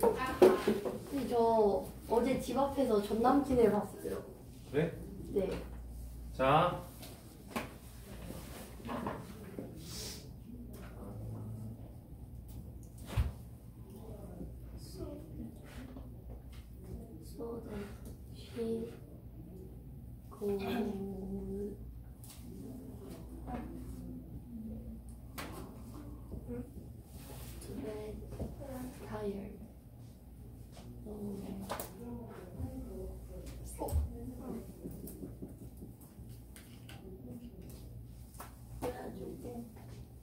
근데 저 어제 집 앞에서 전 남친을 봤어요. 그래? 네. 자. So that she go to bed tired. 그래가지고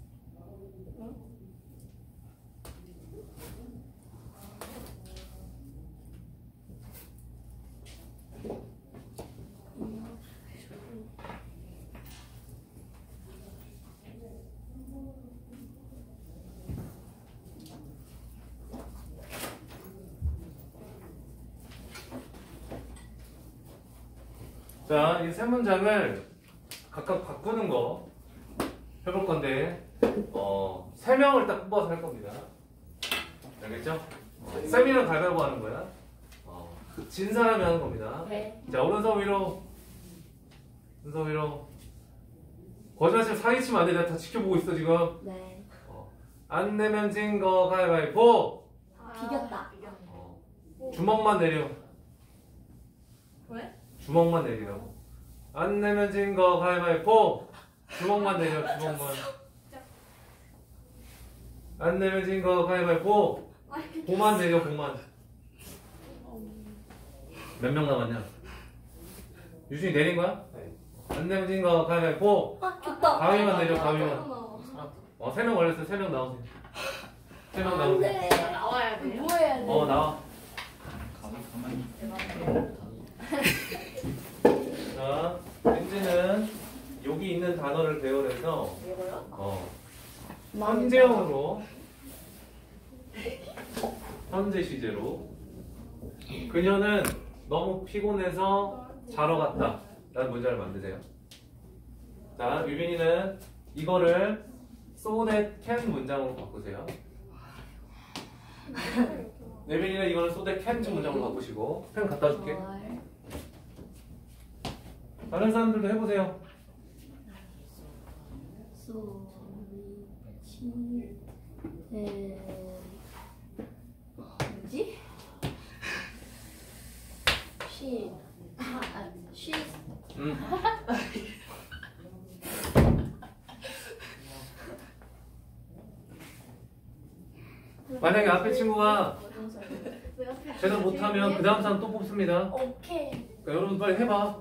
자, 이 세 문장을 각각 바꾸는 거 해볼 건데, 세 명을 딱 뽑아서 할 겁니다. 알겠죠? 쌤이랑 가위바위보 하는 거야. 진 사람이 하는 겁니다. 네. 자, 오른손 위로. 오른손 위로. 거짓말치면 사기치면 안 돼. 내가 다 지켜보고 있어, 지금. 네. 안 내면 진 거 가위바위보. 비겼다. 주먹만 내려. 왜? 주먹만 내리라고. 안 내면 진 거 가위바위보. 주먹만 내려, 주먹만. 안 내면 진 거 가위바위보. 고만 내려, 고만. 몇 명 남았냐? 유준이 내린 거야? 네. 안 내면 진 거 가위바위보. 좋다. 가위만 내려, 가위만. 3명 걸렸어. 3명 나오세요. 3명 나오세요. 네. 나와야 돼요? 뭐 해야 돼? 나와. 가만히. 자, 렌즈는 여기 있는 단어를 배열해서 이거요? 현재형으로 현재 시제로 그녀는 너무 피곤해서 자러 갔다 라는 문장을 만드세요. 자, 유빈이는 이거를 so that can 문장으로 바꾸세요. 예빈이는 이거는 so that can 문장으로 바꾸시고 펜 갖다 줄게. 다른 사람들도 해보세요. 뭐지? she 만약에 앞에 친구가 제대로 못하면 그 다음 사람 또 뽑습니다. 오케이. 그러니까 여러분 빨리 해봐.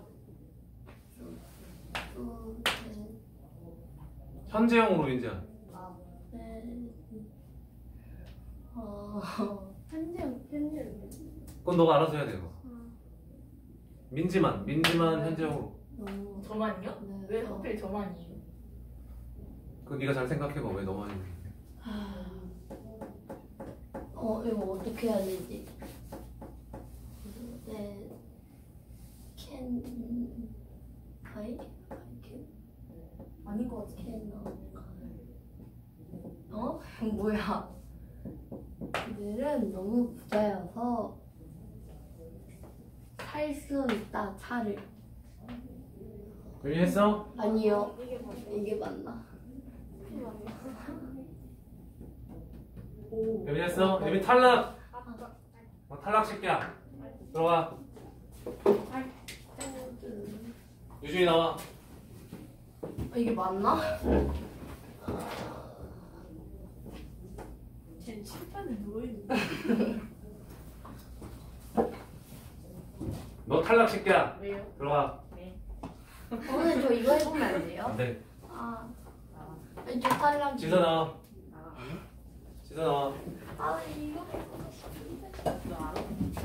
현재형으로 이제. 현재. 그건 너가 알아서 해야 돼요. 민지만 현재형으로. 저만요? 네. 왜 하필 저만이에요? 그 네가 잘 생각해봐. 왜 너만 있는 이거 어떻게 해야 되지? 네. 아닌 것 같아. 뭐야? 그들은 너무 부자여서 살 수 있다 차를. 했어? 아니요. 이게 맞나? 예빈 했어? 예빈 탈락! 탈락 시키야. 들어가. 유준이 나와. 이게 맞나? 쟤 칠판에 누워있는 너 탈락 시키야. 왜요? 들어가. 네. 오늘 저 이거 해보면 안 돼요? 안 돼. 저 탈락. 지서 나와. 지서 나와. 이거 해보고 싶은데. 너 알아?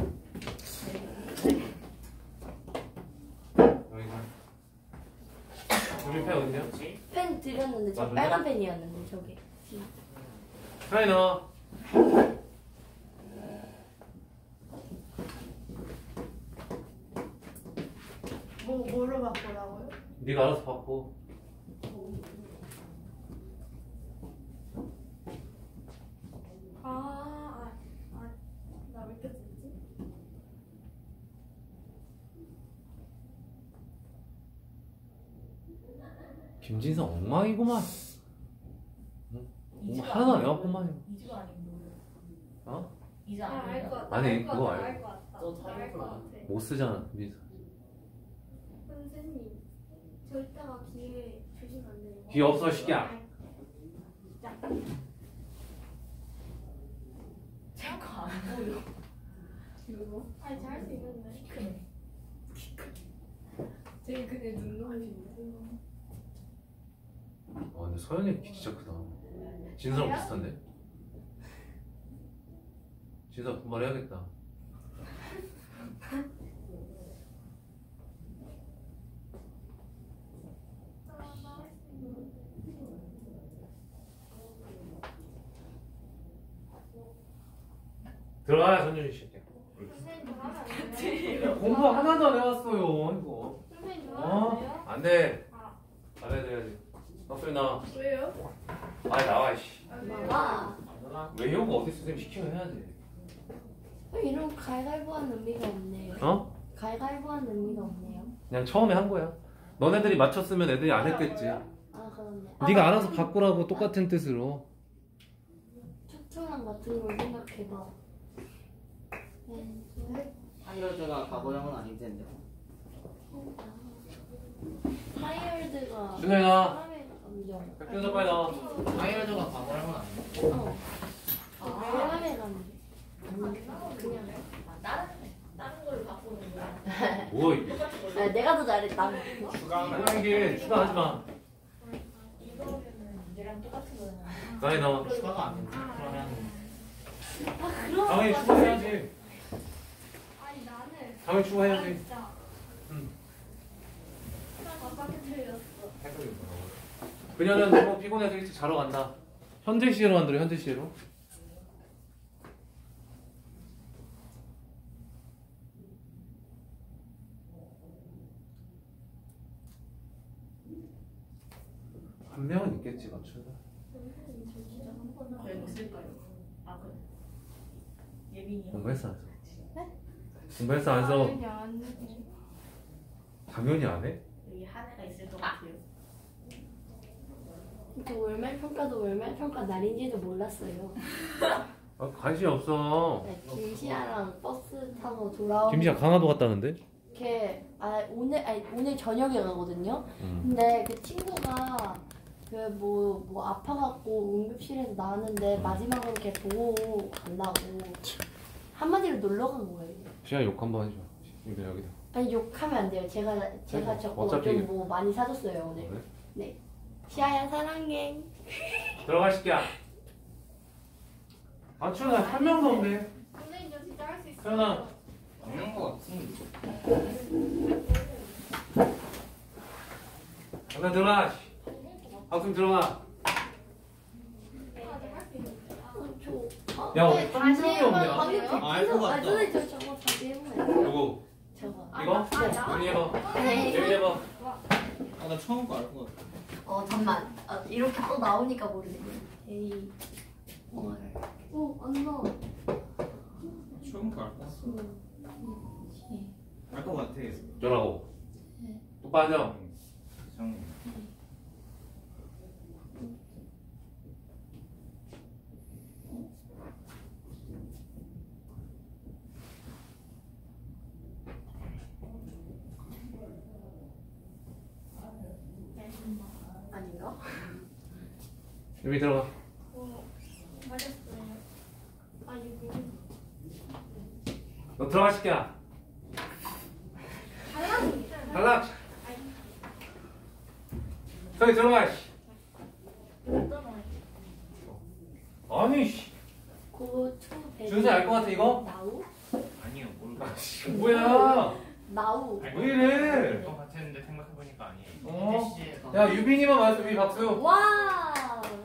여기가. 유빈 펜 어딨냐? 펜 드렸는데 저 맞아요? 빨간 펜이었는데 저게. 사이 나와. 뭘로 바꾸라고요? 네가 알아서 바꿔. 김진성 엉망이구만. 뭐 하나도 안 해왔구만. 이주가 아니고 어? 이주 알것 아니고 같다. 아니, 그거 알것 알고. 같다. 너 다 알것 같아. 못 쓰잖아 김진성. 선생님, 저 이따가 기회 주시면 안 돼요? 기회 없어 시끼야. 제거 안 보여. 이거? 아니, 잘할 수 있는데. 그래. 제일 근데 눈동이 근데 서현이 키 진짜 크다. 진서랑 그래요? 비슷한데? 진서 분발해야겠다. 들어가야 전준이 씨. 선생님 잘하면 안 돼요? 야, 공부 하나도 안 해왔어요 이거. 선생님 잘하면 안 돼요? 안 돼. 아. 안 해야 돼야지. 박소리 나와. 왜요? 아 나와 씨. 나와. 외우고 어디 선생님 시키면 해야지. 이런 갈갈보한 의미가 없네요. 어? 갈갈보한 의미가 없네요. 그냥 처음에 한 거야. 너네들이 맞췄으면 애들이 안 했겠지. 아, 그렇네. 네가 알아서 바꾸라고 똑같은 뜻으로. 추천함 같은 걸 생각해봐. 한글자가 과거형은 아닐 텐데. 하이얼드가 준호이 나와. 사람의 감정. 백준서 빨리 나와. 하이어저가 과거형은 아니야. 사람의 감정. 그냥. 다른 걸로 바꾸는 거야. 뭐 이게? 똑같은 걸로. 아, 내가 더 잘했다. 뭐야 이게? 추가하지 마. 이거는 얘랑 똑같은 거잖아. 나이 나와. 추가가 안 된다. 그러면 아, 그럼. 당연히 추가해야지. 아니, 나는. 당연히 추가해야지. 진짜. 응. 나 깜빡이 틀렸어. 그녀는 너무 피곤해서 일찍 자러 간다. 현재 시제로 만들어 현재 시제로. 한 명은 있겠지 맞춘다. 왜 없을까요? 아 그래. 예민이요. 공부했어 안 써? 공부했어 안 써? 당연히 안 해. 당연히 안 해? 여기 한 애가 있을 것 같아요. 저 월말 평가도 월말 평가 날인지도 몰랐어요. 아, 관심이 없어. 네, 김시아랑 버스 타고 돌아오는. 김시아 강화도 갔다는데? 오늘 저녁에 가거든요. 근데 그 친구가 그 뭐 아파갖고 응급실에서 나왔는데 마지막으로 걔 보고 간다고 한마디로 놀러 간 거예요. 시아 욕 한번 해줘. 이거 여기다. 아니 욕하면 안 돼요. 제가 저거 어차피 좀 뭐 많이 사줬어요 오늘. 그래? 네. 시아야 사랑해. 들어가 시키야. 아 추나 한 명도 없네. 선생님 저 진짜 할 수 있어요. 태연아. 없는 거 같은데. 잠깐 들어가. 박수 들어가. 야, 네, 한 명이 없냐? 알것 같다. 선생님 저 저거 다시 해봐요. 누구? 저거. 이거? 여기 해봐. 네. 여기 해봐. 아, 나 처음 거 알 것 같아. 잠만. 이렇게 또 나오니까 모르네. 에이. 안 나와. 처음 거 알 것 같아. 알 것 같아. 저라고. 똑바로 앉아. 이상해. 아닌가? 여기 들어가. 맞았어요. 아이고. 너 들어가 시키야. 탈락. 저기 들어가. 씨. 아니 씨. 고추 배. 준수 알 것 같아 이거? 나우? 아니요, 모르고. 뭐야? 나우. 왜 이래? 것 같았는데 생각해보니까 아니에요. 어? 야 유빈이만 맞았어. 위 박수. 와.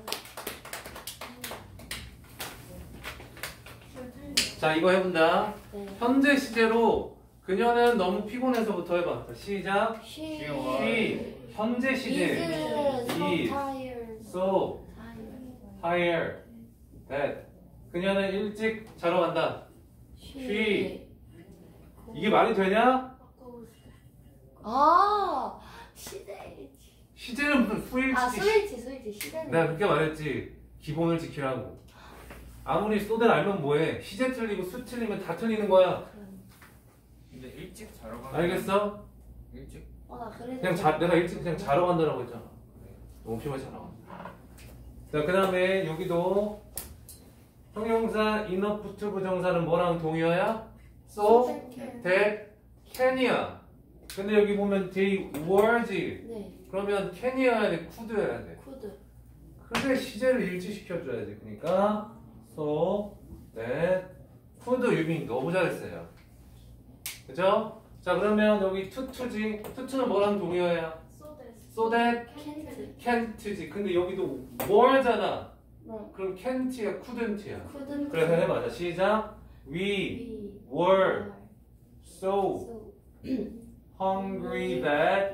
자 이거 해본다. 네. 현재 시제로 그녀는 너무 피곤해서부터 해봐. 자, 시작. She She 현재 시제. is so is tired. so tired that 그녀는 일찍 자러 간다. She. 이게 말이 되냐? 아 시대. 시제는 무슨 수일치. 스위치 시대는. 내가 그렇게 말했지. 기본을 지키라고. 아무리 소대를 알면 뭐해. 시제 틀리고 수 틀리면 다 틀리는 거야. 근데 일찍 자러 가면 알겠어? 일찍? 나 그래서. 내가 일찍 그냥 자러 간다라고 했잖아. 너무 피곤해 자러 간다. 자, 그 다음에 여기도 형용사 인어프트 부정사는 뭐랑 동의어야? So, that, can이야. 근데 여기 보면 they were지. 네. 그러면 can이어야 돼, could여야 돼. 쿠드. 근데 시제를 일치시켜줘야지. 그러니까 so, that, could, 유빈 너무 잘했어요. 그죠? 자, 그러면 여기 tuto지. tuto는 뭐랑 동의어야? So that, 캔트. can't지. 근데 여기도 were잖아. 네. 그럼 can't야, couldn't야. 쿠든. 그래서 해봐. 자, 시작. We were so hungry that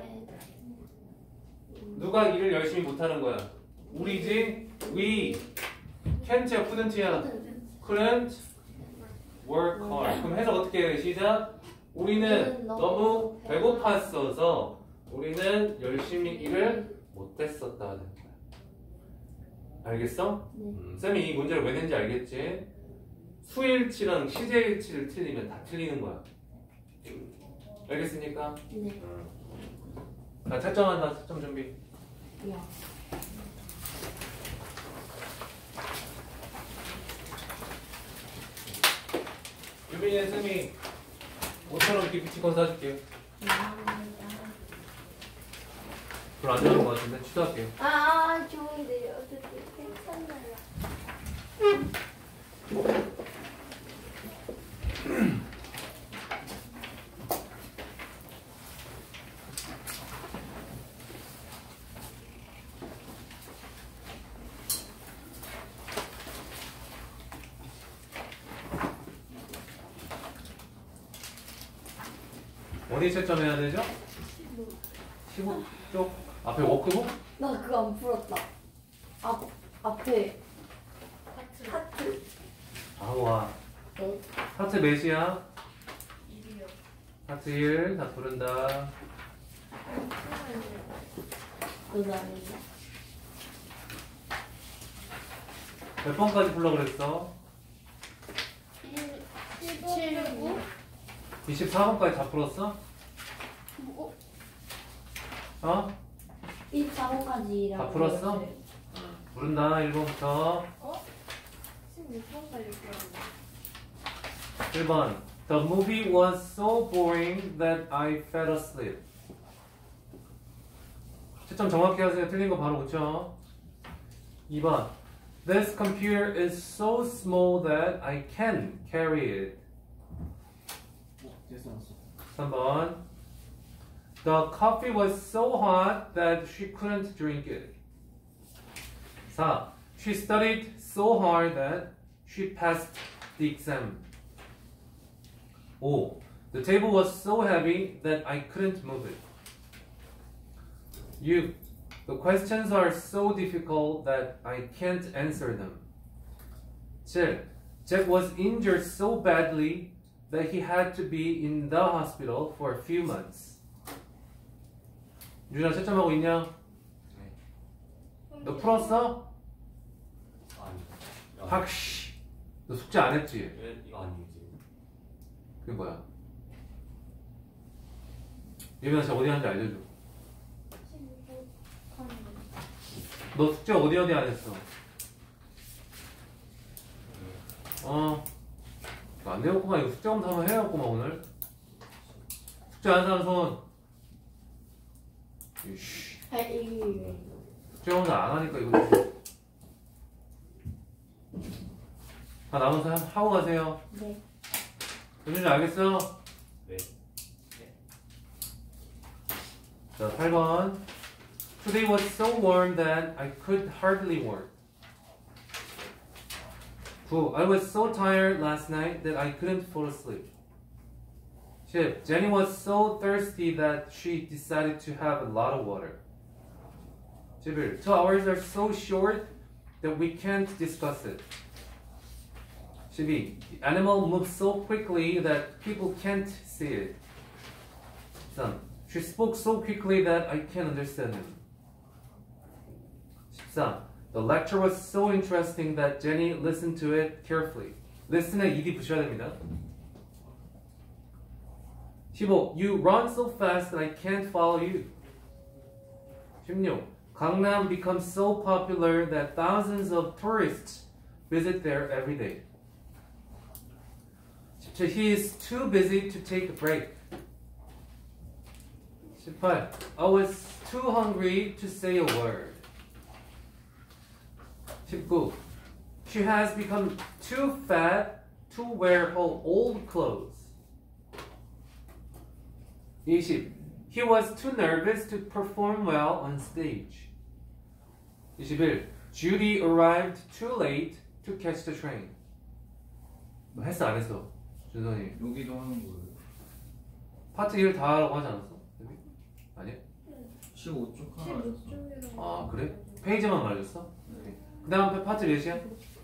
누가 일을 열심히 못하는 거야? 우리지? We can't야, couldn't야? couldn't work hard. 그럼 해석 어떻게 해? 시작. 우리는 너무 배고팠어서 우리는 열심히 일을 못했었다. 알겠어? 쌤이 이 문제를 왜 낸지 알겠지? 수일치랑 시제일치를 틀리면 다 틀리는 거야. 알겠습니까? 네. 자, 채점한다. 채점 준비. 야. 유빈이 쌤이 5,000원 기프티콘 사줄게요. 별로 안 좋아하는 것 같은데 취소할게요. 좋은데요. 어떻게 괜찮나요? 어디 채점해야 되죠? 15쪽 앞에 워크북? 나 그거 안 풀었다. 앞에 하트. 아와 네. 하트 몇이야? 1이요. 하트 1 다 부른다. 그다음에 몇 번까지 풀려고 그랬어? 17부 24번까지 다 풀었어? 어? 24번까지 다 풀었어? 부른다 1번부터 16번까지 풀었는데. 1번 The movie was so boring that I fell asleep. 채점 정확히 하세요. 틀린 거 바로 고쳐. 2번 This computer is so small that I can carry it. 됐어 왔어. 3번 The coffee was so hot that she couldn't drink it. 4. She studied so hard that she passed the exam. 5. The table was so heavy that I couldn't move it. 6. The questions are so difficult that I can't answer them. 7. Jack was injured so badly that he had to be in the hospital for a few months. 유진아 채점하고 있냐? 너 풀었어? 아니. 학씨 너 숙제 안 했지? 이거 아니지. 그게 뭐야? 예민아 진짜 어디 하는지 알려줘. 너 숙제 어디 안 했어? 안 되겠구만. 이거 숙제 검사 한번 해야겠구만 오늘. 숙제 안 하는 사람 손. 이씨. 숙제 검사 안 하니까 이거. 다 남은 사람 하고 가세요. 네. 유진이 알겠어? 네. 자, 8번. Today was so warm that I could hardly work. 9. I was so tired last night that I couldn't fall asleep. 10. Jenny was so thirsty that she decided to have a lot of water. 11. 2 hours are so short that we can't discuss it. 12. The animal moves so quickly that people can't see it. 13. She spoke so quickly that I can't understand him. 14. The lecture was so interesting that Jenny listened to it carefully. listen에 ed 붙여야 됩니다. 15. You run so fast that I can't follow you. 16. Gangnam becomes so popular that thousands of tourists visit there every day. 17. He is too busy to take a break. 18. I was too hungry to say a word. 19. She has become too fat to wear her old clothes. 20. He was too nervous to perform well on stage. 21. Judy arrived too late to catch the train. 뭐 했어 안 했어? 준선이 여기도 하는 거예요. 파트 1 다 하라고 하지 않았어? 여기? 아니야? 15쪽 하나 있었어. 아 그래? 페이지만 말해줬어? 그 다음 파트 몇이야?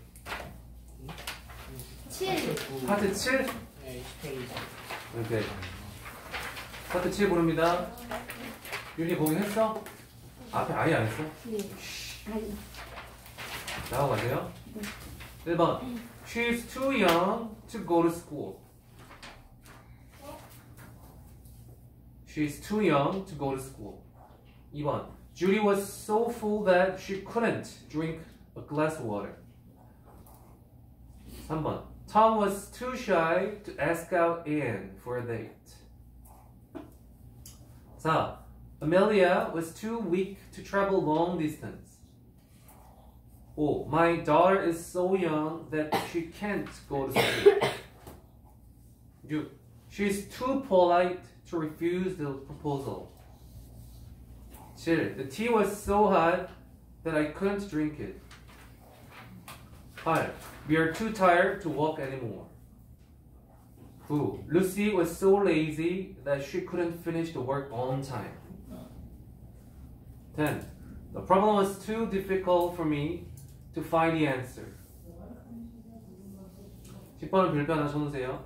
7. 파트 7? 네, 20페이지. 이렇게 파트 7 부릅니다. 윤희 거기 했어? 앞에 아예 안 했어? 네. 아니. 나하고 가세요. 1번 She's too young to go to school. She's too young to go to school. 2번 Judy was so full that she couldn't drink a glass of water. 3번 Tom was too shy to ask out Anne for a date. 4. Amelia was too weak to travel long distance. 5. My daughter is so young that she can't go to school. 6. She's too polite to refuse the proposal. 7. The tea was so hot that I couldn't drink it. 8. We are too tired to walk anymore. 9. Lucy was so lazy that she couldn't finish the work on time. 10. The problem was too difficult for me to find the answer. 10번은 별표 하나 쳐놓으세요.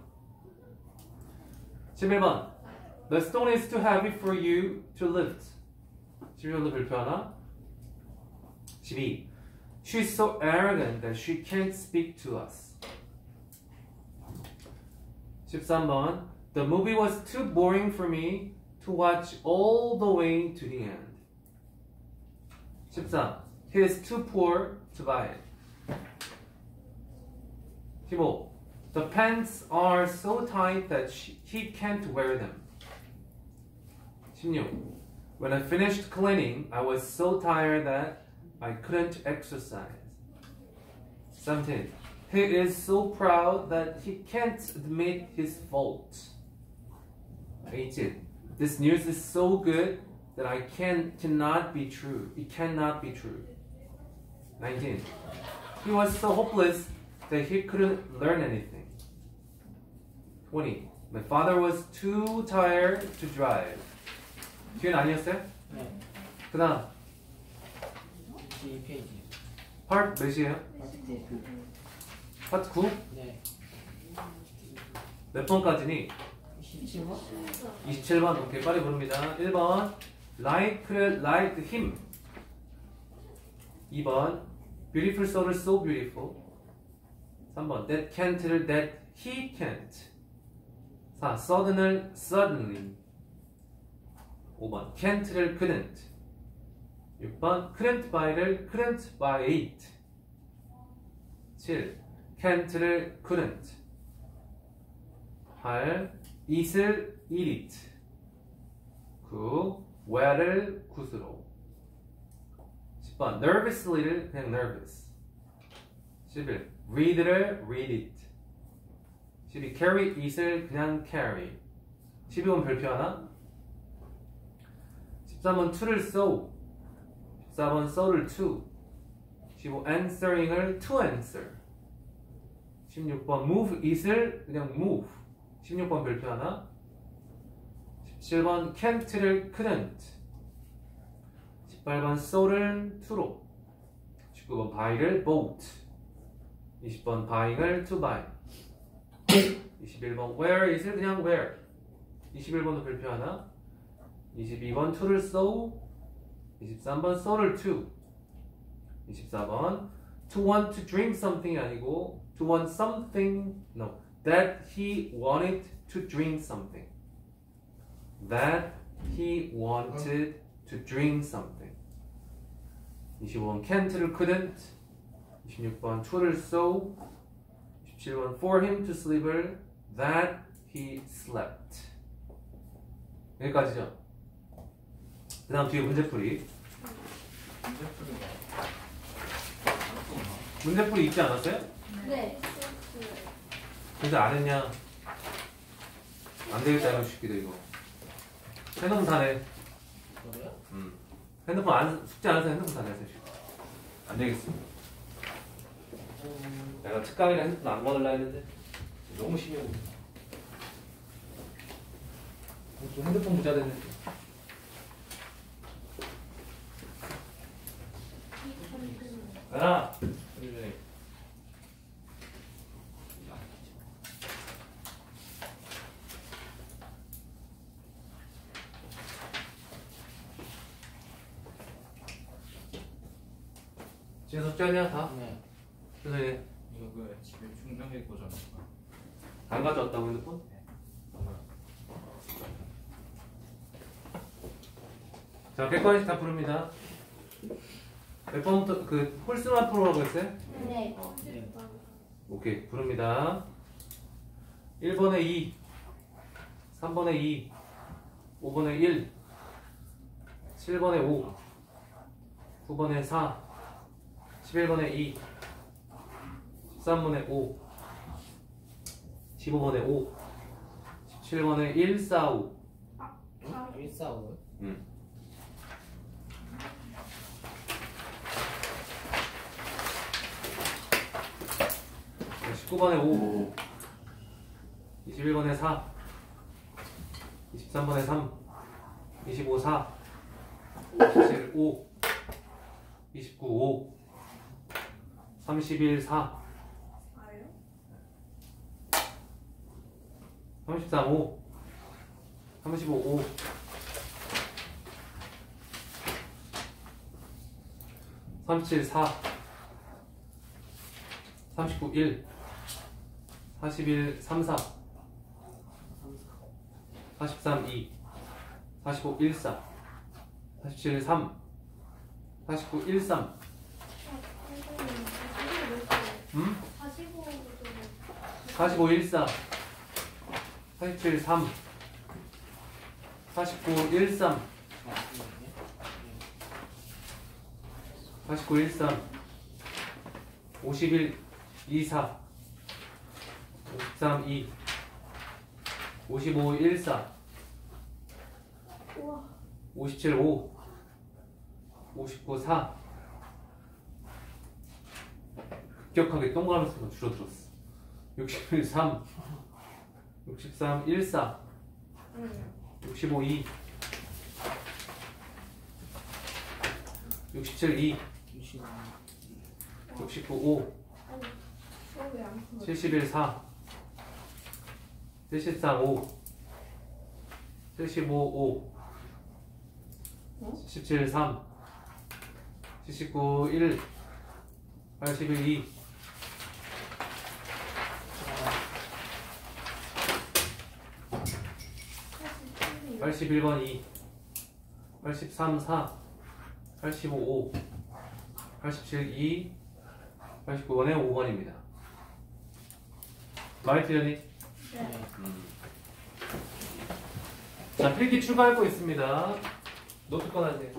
11번 The stone is too heavy for you to lift. 11번도 별표 하나. 12. She's so arrogant that she can't speak to us. 13번 The movie was too boring for me to watch all the way to the end. 14. He is too poor to buy it. 15. The pants are so tight that he can't wear them. 16. When I finished cleaning, I was so tired that I couldn't exercise. 17. He is so proud that he can't admit his fault. 18. This news is so good that I cannot be true. It cannot be true. 19. He was so hopeless that he couldn't learn anything. 20. My father was too tired to drive. 뒤에는 아니었어요? 네, 그 다음 22페이지. 파트 몇이에요? 파트 9. 파트 9? 네, 몇 번까지니? 27번? 27번 오케이 빨리 부릅니다. 1번 like him. 2번 beautiful soul을 so beautiful. 3번 that can't를 that he can't. 4. sudden을 suddenly. 5번 can't를 couldn't. 6번 couldn't buy를 couldn't buy it. 7. can't를 couldn't. 8. eat을 eat it. 9. wear를 굿으로. 10번 nervously를 그냥 nervous. 11. read를 read it. 12. carry it을 그냥 carry. 12번 별표 하나. 13번 to를 so. 14번 so를 to. 15. answering을 to answer. 16번 move it을 그냥 move. 16번 별표 하나. 17번 can't를 couldn't. 18번 so를 to로. 19번 buy를 bought. 20번 buying을 to buy. 21번 wear it을 그냥 wear. 21번도 별표 하나. 22번 to를 so. 23번 so를 to. 24번. To want to drink something이 아니고 to want something. No. That he wanted to drink something. That he wanted to drink something. 25번 can't를 couldn't. 26번 to를 so. 27번 for him to sleep을 that he slept. 여기까지죠. 그 다음 뒤에 문제풀이. 문제풀이 있지 않았어요? 네. 근데 안 했냐? 안 되겠다 이런 식기도 이거. 핸드폰 사네. 그래요? 핸드폰 숙제 안 해서 핸드폰 사네. 안 되겠어. 내가 특강이라 핸드폰 안 받으려 했는데 너무 심해. 또 핸드폰 부자 됐네. 가라. 지금 숙제하냐 다? 네. 그래서 이거 그 집에 충전기 꽂아놓은 거. 안 가져왔다고 핸드폰? 자, 객관식 다 부릅니다. 몇 번부터 그 홀수만 풀어라고 했어요? 네. 네. 오케이, 부릅니다. 1번에 2, 3번에 2, 5번에 1, 7번에 5, 9번에 4, 11번에 2, 13번에 5, 15번에 5, 17번에 1, 4, 5. 145. 19번에 5, 21번에 4, 23번에 3, 25, 4, 27, 5, 29, 5, 31, 4, 33, 5, 35, 5, 37, 4, 39, 1, 41, 3, 4, 43, 2, 45, 1, 4, 47, 3, 49, 1, 3. 45, 1, 4, 47, 3, 49, 1, 3, 49, 1, 3, 51, 2, 4, 53, 2, 55, 1, 4, 57, 5, 59, 4. 급격하게 동그라미 수가 줄어들었어. 61, 3, 63, 1, 4, 65, 2, 67, 2, 69, 5, 71, 4, 73, 5, 75, 5, 77, 3, 79, 1, 81, 2, 81번 2, 83, 4, 85, 5, 87, 2, 89번에 5번입니다. 많이 틀렸니? 네. 자, 필기 추가할 거 있습니다. 노트 꺼내세요.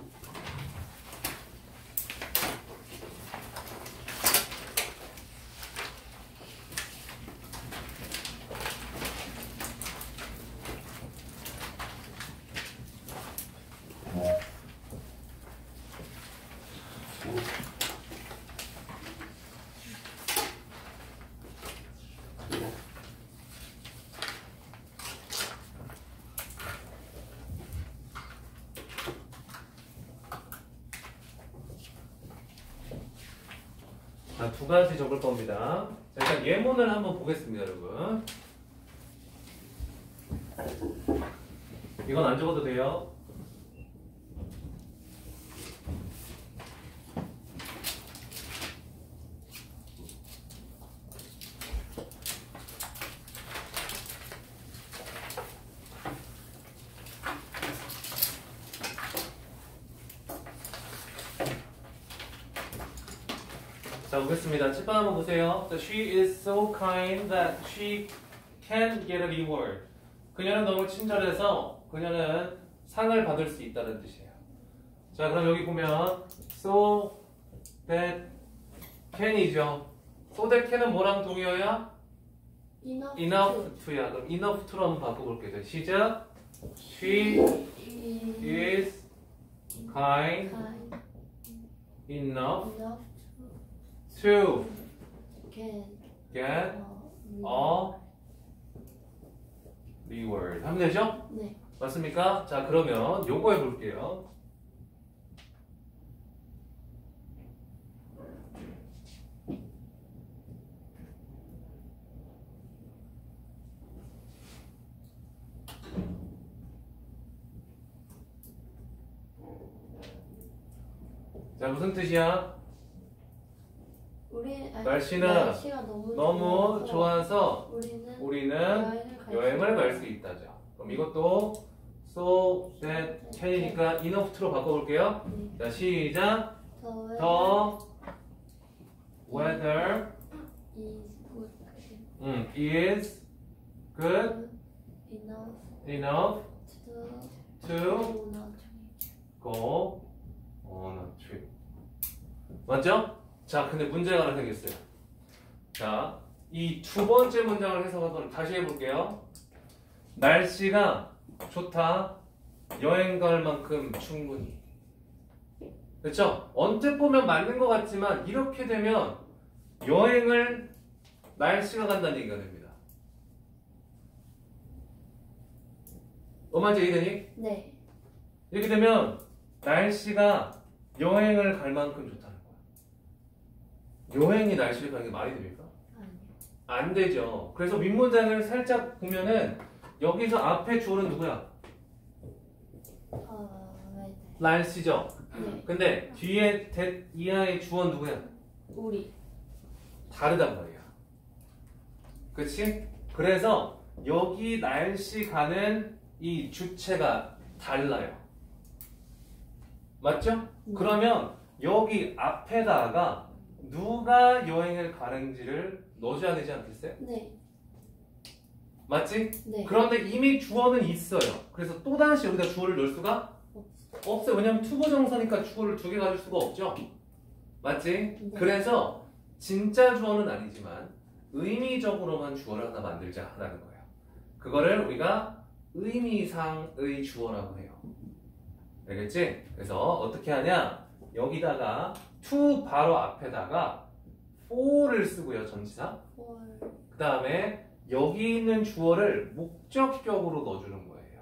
자, 두 가지 적을 겁니다. 자, 일단 예문을 한번 보겠습니다, 여러분. 이건 안 적어도 돼요. 자, 보겠습니다. 7번 한번 보세요. So, she is so kind that she can get a reward. 그녀는 너무 친절해서 그녀는 상을 받을 수 있다는 뜻이에요. 자, 그럼 여기 보면 so that can이죠. so that can은 뭐랑 동의어야? enough to야. 그럼 enough to로 한번 바꿔볼게요. 시작. She is kind enough to can get a reward. 하면 되죠? 네. 맞습니까? 자, 그러면 요거 해볼게요. 자, 무슨 뜻이야? 날씨가 너무 좋아서 우리는 여행을 갈 수 있다죠. 그럼 이것도 so that can이니까 enough to로 바꿔볼게요. 자, 시작. The weather is good enough to go on a trip. 맞죠? 자, 근데 문제가 하나 생겼어요. 자, 이 두 번째 문장을 해석을 다시 해볼게요. 날씨가 좋다. 여행 갈 만큼 충분히. 그렇죠? 언뜻 보면 맞는 것 같지만 이렇게 되면 여행을 날씨가 간다는 얘기가 됩니다. 엄마한테 이해되니? 네. 이렇게 되면 날씨가 여행을 갈 만큼 좋다는 거야. 여행이 날씨를 가는 게 말이 됩니까? 아니요. 안 되죠. 그래서 윗문장을 살짝 보면은 여기서 앞에 주어는 누구야? 네. 날씨죠. 네. 근데 뒤에 that 이하의 주어는 누구야? 우리. 다르단 말이야. 그치? 그래서 여기 날씨 가는 이 주체가 달라요. 맞죠? 그러면 여기 앞에다가 누가 여행을 가는지를 넣어줘야 되지 않겠어요? 네. 맞지? 네. 그런데 이미 주어는 있어요. 그래서 또다시 여기다 주어를 넣을 수가 없어요. 왜냐면 투부정사니까 주어를 두 개 가질 수가 없죠. 맞지? 네. 그래서 진짜 주어는 아니지만 의미적으로만 주어를 하나 만들자라는 거예요. 그거를 우리가 의미상의 주어라고 해요. 알겠지? 그래서 어떻게 하냐? 여기다가 to 바로 앞에다가 for를 쓰고요. 전치사. 그 다음에 여기 있는 주어를 목적격으로 넣어주는 거예요.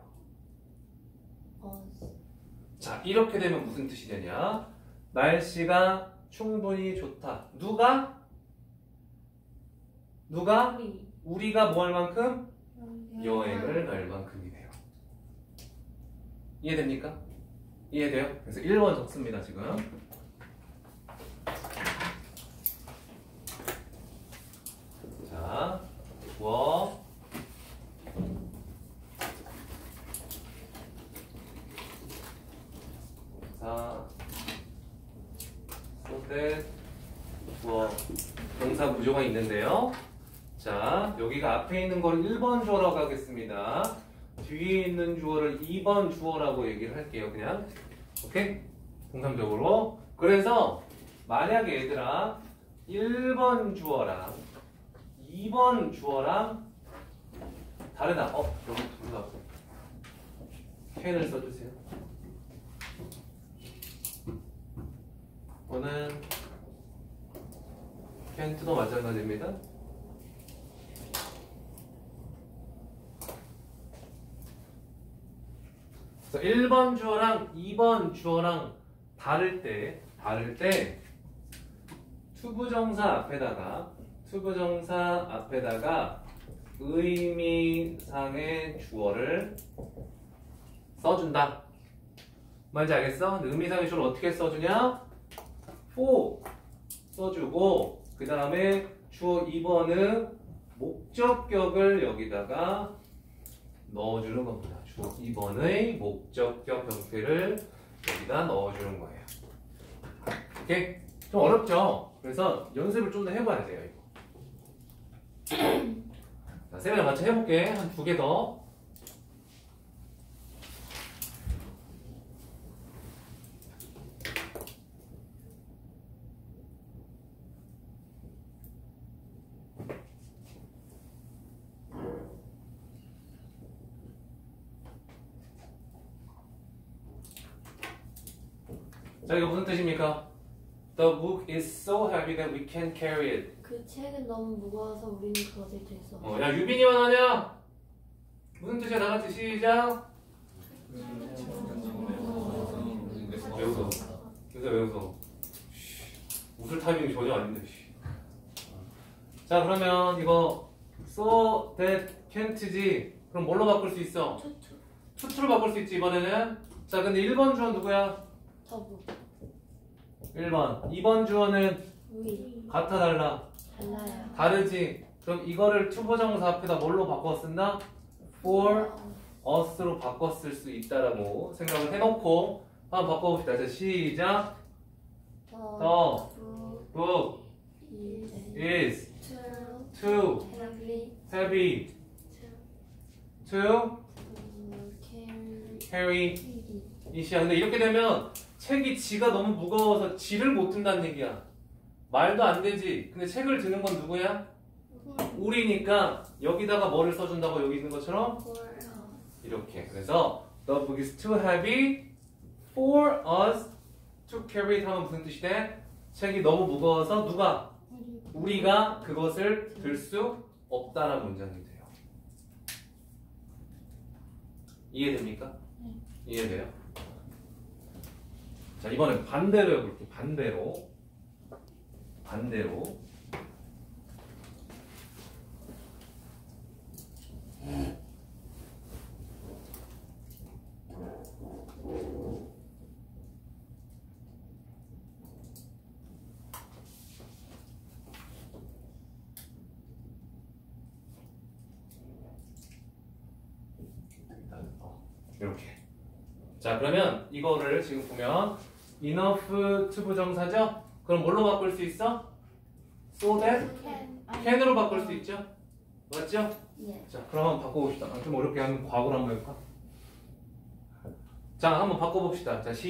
자, 이렇게 되면 무슨 뜻이 되냐? 날씨가 충분히 좋다. 누가? 우리가 뭐 할 만큼? 여행을 갈 만큼이네요. 이해됩니까? 이해돼요? 그래서 1번 적습니다, 지금. 자, 주어. 자, 소대, 주어, 동사 구조가 있는데요. 자, 여기가 앞에 있는 걸 1번 주어라고 하겠습니다. 뒤에 있는 주어를 2번 주어라고 얘기를 할게요. 그냥. 오케이? 통상적으로. 그래서 만약에 얘들아 1번 주어랑 2번 주어랑 다르다. 여기 둘다 캔을 써주세요. 이거는 캔트도 마찬가지입니다. 그래서 1번 주어랑 2번 주어랑 다를 때 투부정사 앞에다가 의미상의 주어를 써준다. 뭔지 알겠어? 의미상의 주어를 어떻게 써주냐? for 써주고 그 다음에 주어 2번은 목적격을 여기다가 넣어주는 겁니다. 주어 2번의 목적격 형태를 여기다 넣어주는 거예요. 오케이? 좀 어렵죠? 그래서 연습을 좀 더 해봐야 돼요, 이거. 자, 쌤이랑 같이 해볼게. 한 2개 더. 자, 이거 무슨 뜻입니까? The book is so heavy that we can't carry it. 그 책은 너무 무거워서 우리는 그것을 들 수 없어. 야, 유빈이만 하냐? 무슨 뜻이야? 다 같이 시작. 왜 웃어? 요새 왜 웃어? 웃을 타이밍이 전혀 아닌데. 자, 그러면 이거 so that can't지. 그럼 뭘로 바꿀 수 있어? 투투. 투투로 바꿀 수 있지, 이번에는. 자, 근데 1번 주어 누구야? 더부. 1번. 2번 주어는 위. 같아, 달라? 달라요. 다르지. 그럼 이거를 투부정사 앞에다 뭘로 바꿔 쓴다? for us로 바꿔 쓸 수 있다라고 생각을 해놓고 한번 바꿔봅시다. 자, 시작. 더. book is too heavy to carry 이시야. 근데 이렇게 되면 책이 지가 너무 무거워서 지를 못 든다는 얘기야. 말도 안 되지. 근데 책을 드는 건 누구야? 우리니까 여기다가 뭐를 써준다고 여기 있는 것처럼 이렇게. 그래서 the book is too heavy for us to carry it 하면 무슨 뜻이 돼? 책이 너무 무거워서 누가? 우리가 그것을 들 수 없다라는 문장이 돼요. 이해됩니까? 이해돼요? 자, 이번엔 반대로 해볼게요. 반대로. 이렇게. 자, 그러면 이거를 지금 보면 enough 투부정사죠? 그럼 뭘로 바꿀 수 있어? so that can으로 바꿀 수 있죠? 맞죠? 네. 자, 그럼 한번 바꿔봅시다. 좀 어렵게 하면 과거로 한번 해볼까? 자, 한번 바꿔봅시다. 자,